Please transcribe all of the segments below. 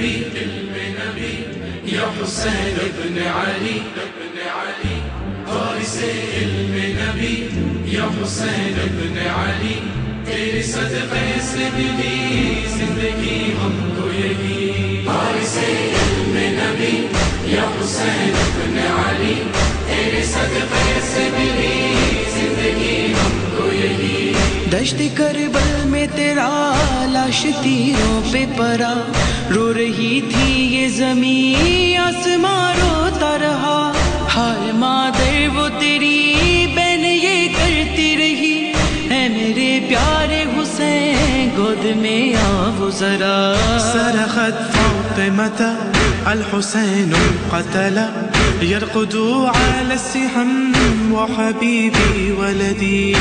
نبی یا حسین ابن علی فارس علم نبی یا حسین ابن علی تیرے صدقے سے ملی زندگی ہم کو یہی فارس علم نبی یا حسین ابن علی تیرے صدقے سے ملی زندگی ہم کو یہی دشت کربل میں تیرا لاش تیروں پہ پڑا رو رہی تھی یہ زمین آسمان روتا رہا ہائے مادر وہ تیری بہن یہ کرتی رہی اے میرے پیارے حسین گود میں آ وہ ذرا صرخت فاطمة الحسين قتل يرقد على السحم وحبيبي ولدي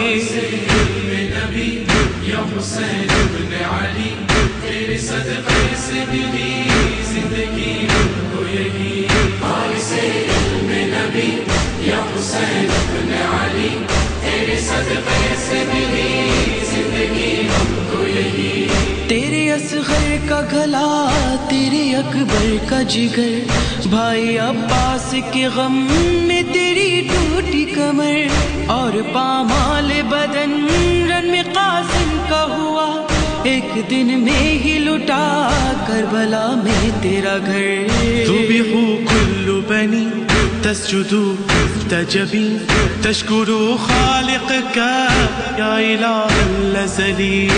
نبی یا حسین ابن علی تیرے صدقے سے ملی زندگی ہم کو یہی فارس علم نبی یا حسین ابن علی تیرے صدقے سے ملی زندگی ہم کو یہی تیرے اصغر کا گلا تیرے اکبر کا جگر بھائی عباس کے غم میں تیری ٹوٹی کمر اور پامال بدن رن میں قاسم کا ہوا ایک دن میں ہی لٹا کربلا میں تیرا گھر ذبح كل بني تسجد تجبي تشكر خالقك يا إله الأزلي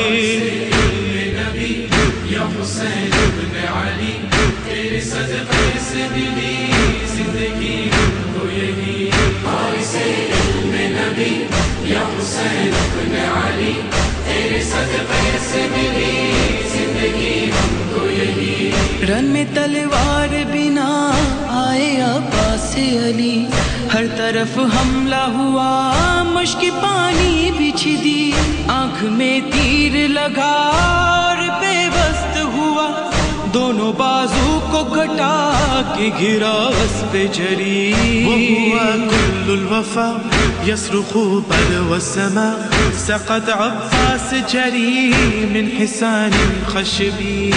نبی یا حسین ابن علی تیرے صدقے سے ملی زندگی ہم کو یہی فارس علم نبی یا حسین ابن علی تیرے صدقے سے ملی زندگی ہم کو یہی رن میں تلوار بنا آئے عباس علی ہر طرف حملہ ہوا مشک پانی بچھ دی آنکھ میں تیر لگا اور بے بست ہوا دونوں بازو کو کٹا کے گرا اس پہ جری وهو كل الوفا يصرخ بدو السماء سقط عباس جري من حسان خشبي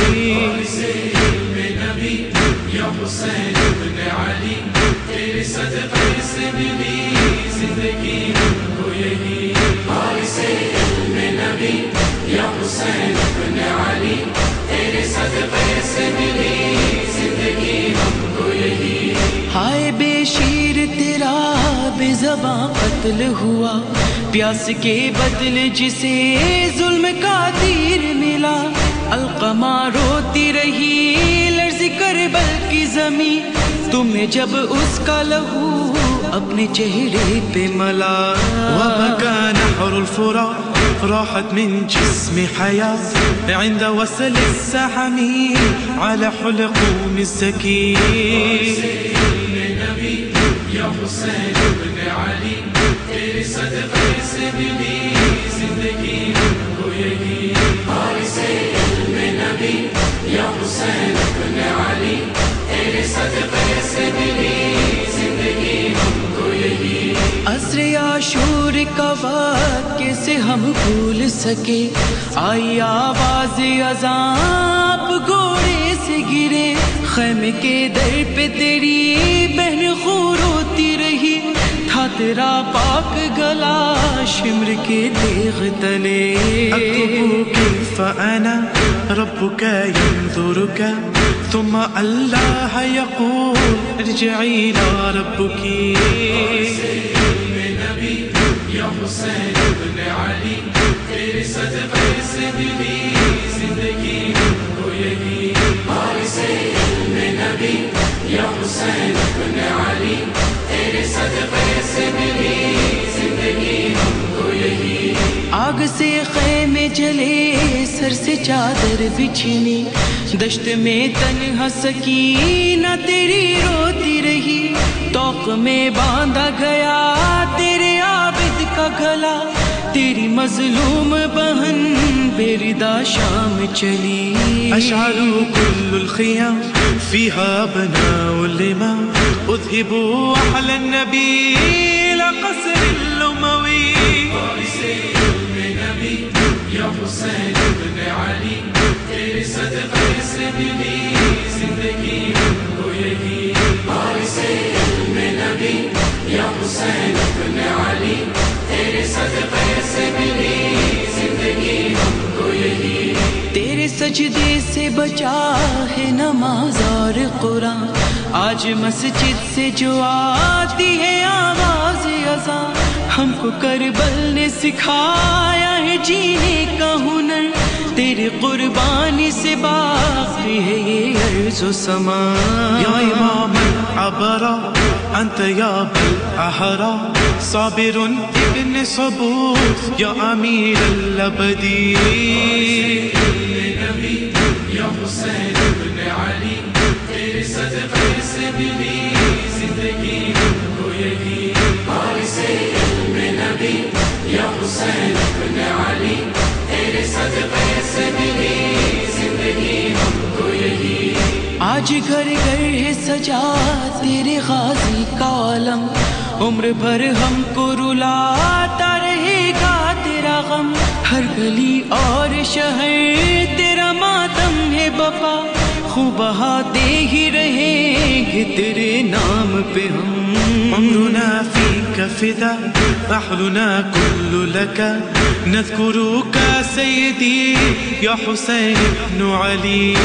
نبی یا حسین ابن علی تیرے صدقے سے ملی زندگی ہم کو یہی فارس علم نبی یا حسین ابن علی تیرے صدقے سے ملی زندگی ہم کو یہی ہائے بے شیر تیرا بے زباں قتل ہوا پیاس کے بدلے جسے ظلم کا تیر ملا القمہ روتی رہی لرز کربل کی زمین تمہیں جب اس کا لہو اپنے چہرے پہ ملا وبكى نهر الفرات راحت من جسم حياة عند وصل السحم على حلقوم الزكي نبی یا حسین ابن علی تیرے صدقے سے ملی زندگی ہم کو یہی فارس علم نبی یا حسین ابن علی تیرے صدقے سے ملی زندگی ہم کو یہی عصر عاشور کا وقت کیسے ہم بھول سکے آئی آواز عذاب گھوڑے سے گرے خیمے کے در پہ تیری بہن خون روتی رہی تھا تیرا پاک گلا شمر کے دیغ تلے أكتب كيف أنا ربك ينظرك ثم الله يقول ارجعي إلى ربك نبی یا حسین ابن علی تیرے صدقے سے ملی زندگی ہم کو یہی فارس علم نبی یا حسین ابن علی تیرے صدقے سے ملی زندگی ہم کو یہی آگ سے خیمے جلے سر سے چادر بچھنی دشت میں تنہا سکینہ تیری روتی رہی توق میں باندھا گیا تیرے عابد کا گلا تیری مظلوم بہن بے ردا شام چلی أشعل كل الخيام فيها أبناء الإمام أذهبوا أحلى النبي إلى قصر الأموي فارس علم نبی یا حسین ابن علی تیرے صدقے سے ملی زندگی ہم کو یہی باعث علم نبی یا حسین ابن علی تیرے صدقے سے ملی زندگی ہم کو یہی تیرے سجدے سے بچا ہے نماز اور قرآن آج مسجد سے جو آتی ہے آواز اذان ہم کو کربل نے سکھایا ہے جینے کا ہنر تیری قربانی سے باقی ہے یہ ارض و سماء یا امام الابرا انت یا بالاحرا صابر ابن صبور یا امیر الابدی نبی یا حسین ابن علی تیرے صدقے سے ملی زندگی ہم کو یہی باعث علم نبی یا حسین ابن علی تیرے صدقے سے ملی زندگی ہم کو یہی آج گھر گھر ہے سجا تیرے غازی کا عالم عمر بھر ہم کو رلاتا رہے گا تیرا غم ہر گلی اور شہر تیرا ماتم ہے بپا خوب بہاتے ہی رہیں گے تیرے نام پہ ہم عمرنا فيك فدا فحلنا كل لك نذكرك سيدي يا حسين بن علي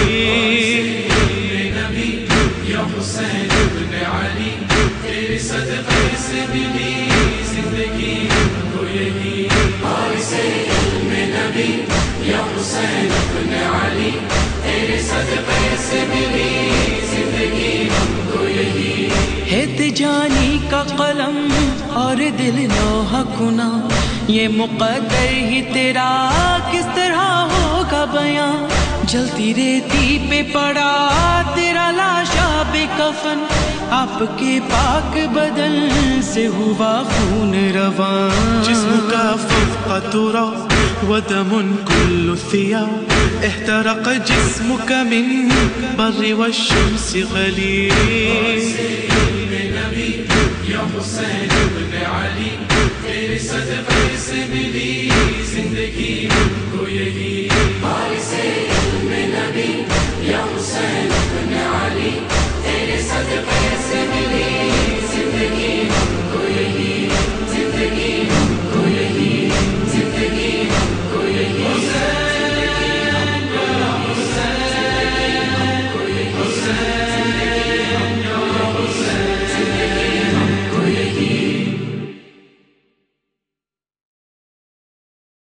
نبی یا حسین ابن علی تیرے صدقے سے ملی زندگی ہم کو یہی باعث علم نبی یا حسین ابن علی تیرے صدقے سے ملی زندگی ہم کو یہی ہے تجانی کا قلم اور دل لوح کنا یہ مقدر ہی تیرا کس طرح ہوگا بیاں جلتی ریتی پہ پڑا تیرا لاشا بے کفن آپ کے پاک بدن سے ہوا خون رواں جسمك فوق ترى ودم كل الثياب احترق جسمك من بر والشمس غليل نبی یا حسین ابن علی تیرے صدقے سے ملی زندگی ہم کو یہی باعث علم نبی یا حسین